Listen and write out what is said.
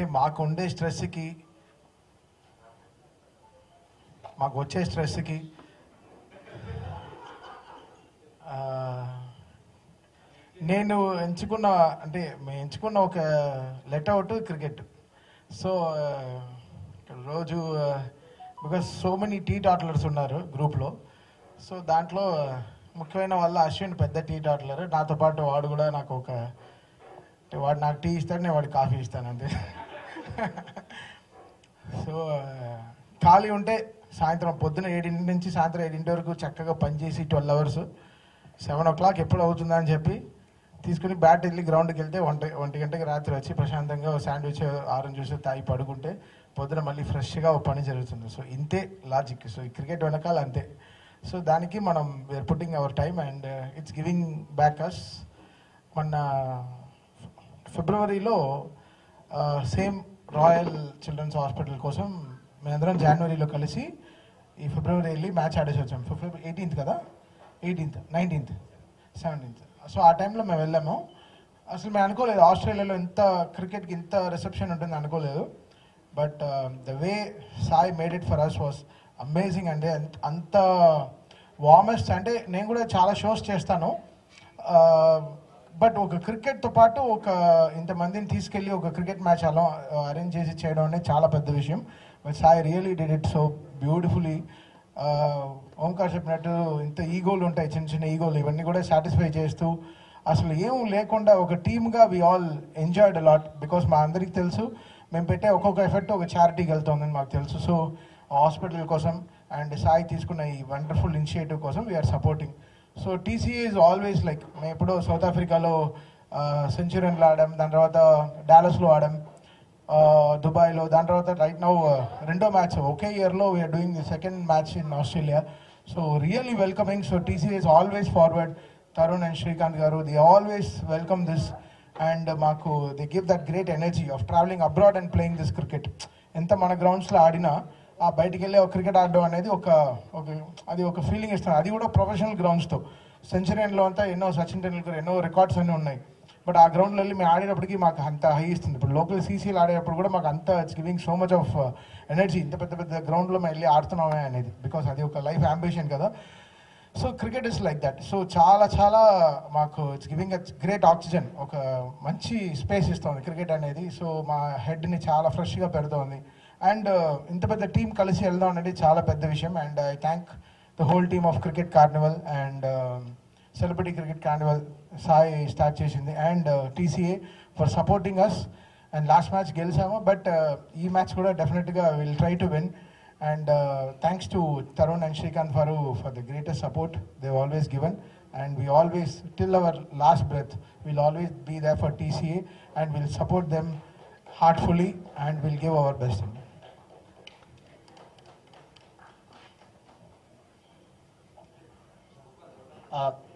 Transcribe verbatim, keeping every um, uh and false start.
అంటే మాకు ఉండే స్ట్రెస్కి మాకు వచ్చే స్ట్రెస్కి నేను ఎంచుకున్న అంటే మేము ఎంచుకున్న ఒక లెట్ అవుట్ క్రికెట్. సో రోజు బికాస్ సో మెనీ టీ టాటలర్స్ ఉన్నారు గ్రూప్లో. సో దాంట్లో ముఖ్యమైన వల్ల అశ్విన్ పెద్ద టీ టాటలర్. నాతో పాటు వాడు కూడా నాకు ఒక వాడు నాకు టీ ఇస్తాడు, నేను వాడికి కాఫీ ఇస్తాను అంతే. సో ఖాళీ ఉంటే సాయంత్రం పొద్దున ఏడింటి నుంచి సాయంత్రం ఏడింటి వరకు చక్కగా పనిచేసి twelve hours seven o'clock ఎప్పుడు అవుతుందా అని చెప్పి తీసుకుని బ్యాట్ వెళ్ళి గ్రౌండ్కి వెళ్తే ఒంటి ఒంటి గంటకి రాత్రి వచ్చి ప్రశాంతంగా శాండ్విచ్ ఆరెంజ్ జ్యూస్ తాగి పడుకుంటే పొద్దున మళ్ళీ ఫ్రెష్గా ఓ పని జరుగుతుంది. సో ఇంతే లాజిక్. సో ఈ క్రికెట్ వెనకాల అంతే. సో దానికి మనం we're putting our time and it's giving back us. మొన్న ఫిబ్రవరిలో సేమ్ రాయల్ చిల్డ్రన్స్ హాస్పిటల్ కోసం మేమందరం జనవరిలో కలిసి ఈ ఫిబ్రవరి వెళ్ళి మ్యాచ్ ఆడేసి వచ్చాము. ఫిబ్రవరి ఎయిటీన్త్ కదా, ఎయిటీన్త్ నైన్టీన్త్ సెవెంటీన్త్ సో ఆ టైంలో మేము వెళ్ళాము. అసలు మేము అనుకోలేదు ఆస్ట్రేలియాలో ఇంత క్రికెట్కి ఇంత రిసెప్షన్ ఉంటుంది అనుకోలేదు. But the way Sai made it for us was amazing అండి. అంత వార్మెస్ట్ అంటే నేను కూడా చాలా షోస్ చేస్తాను, బట్ ఒక క్రికెట్తో పాటు ఒక ఇంతమందిని తీసుకెళ్ళి ఒక క్రికెట్ మ్యాచ్ అలా అరేంజ్ చేసి చేయడం అనేది చాలా పెద్ద విషయం. But Sai really did it so beautifully. Omkar చెప్పినట్టు ఇంత ఈగోలు ఉంటాయి, చిన్న చిన్న ఈగోలు, ఇవన్నీ కూడా సాటిస్ఫై చేస్తూ అసలు ఏం లేకుండా ఒక టీమ్గా we all enjoyed a lot. Because మా అందరికీ తెలుసు మేము పెట్టే ఒక్కొక్క ఎఫెక్ట్ ఒక చారిటీకి వెళ్తుందని మాకు తెలుసు. సో హాస్పిటల్ కోసం అండ్ సాయి తీసుకున్న ఈ వండర్ఫుల్ ఇనిషియేటివ్ కోసం we're supporting. So TCA is always like మేము ఎప్పుడో సౌత్ ఆఫ్రికాలో సెంచురీన్లో ఆడాం, దాని తర్వాత డాలస్లో ఆడాం, దుబాయ్లో, దాని తర్వాత రైట్ నౌ రెండో మ్యాచ్ ఒకే ఇయర్లో we're doing the second match in Australia. So really welcoming. So TCA is always forward. Tarun and Srikanth garu they always welcome this and మాకు they give that great energy of travelling abroad and playing this cricket. ఎంత మన గ్రౌండ్స్లో ఆడినా ఆ బయటికి వెళ్ళి ఒక cricket ఆడడం అనేది ఒక ఒక అది ఒక ఫీలింగ్ ఇస్తుంది. అది కూడా ప్రొఫెషనల్ గ్రౌండ్స్తో. సెంచరీన్లో అంతా ఎన్నో సచిన్ టెండూల్కర్ ఎన్నో రికార్డ్స్ అన్నీ ఉన్నాయి, బట్ ఆ గ్రౌండ్లో వెళ్ళి మేము ఆడేటప్పటికి మాకు అంత హై ఇస్తుంది. ఇప్పుడు లోకల్ సీసీలు ఆడేటప్పుడు కూడా మాకు అంత it's giving so much of energy. ఇంత పెద్ద పెద్ద గ్రౌండ్లో మేము వెళ్ళి ఆడుతున్నామే అనేది, బికాస్ అది ఒక లైఫ్ అంబిషన్ కదా. So cricket is like that. So చాలా చాలా మాకు it's giving a great oxygen, ఒక మంచి స్పేస్ ఇస్తుంది క్రికెట్ అనేది. సో మా హెడ్ని చాలా ఫ్రెష్గా పెడుతోంది అండ్ ఇంత పెద్ద టీం కలిసి వెళ్దాం అనేది చాలా పెద్ద విషయం. And I thank the whole team of cricket carnival and celebrity cricket carnival Sai start చేసింది and TCA for supporting us. And last match గెలిచాము, బట్ ఈ మ్యాచ్ కూడా డెఫినెట్గా will try to win. And uh, thanks to Tarun and Shrikant Faru for the greatest support they've always given. And we always, till our last breath, we'll always be there for T C A and we'll support them heartfully and we'll give our best. Uh,